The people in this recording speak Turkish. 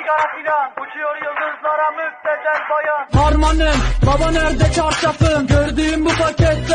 sigara filan, uçuyor yıldızlara müptezel bayan. Harmanım, baba nerede çarşafın? Gördüğüm bu paket